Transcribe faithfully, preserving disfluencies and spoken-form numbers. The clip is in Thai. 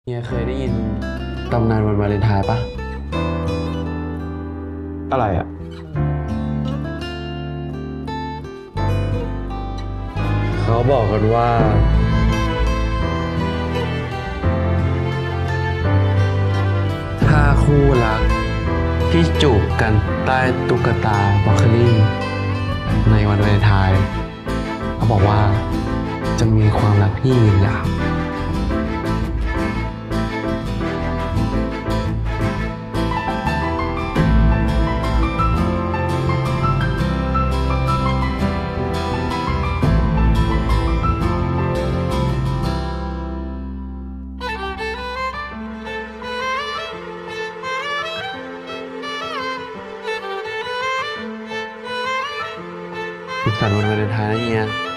เฮียเคยได้ยินตำนานวันวาเลนไทน์ปะอะไรอ่ะเขาบอกกันว่าถ้าคู่รักที่จูบกันใต้ตุ๊กตาบล็อกโคลี่ในวันวาเลนไทน์เขาบอกว่าจะมีความรักที่ยืนยาวสุขสันต์วันวาเลนไทน์นะเฮีย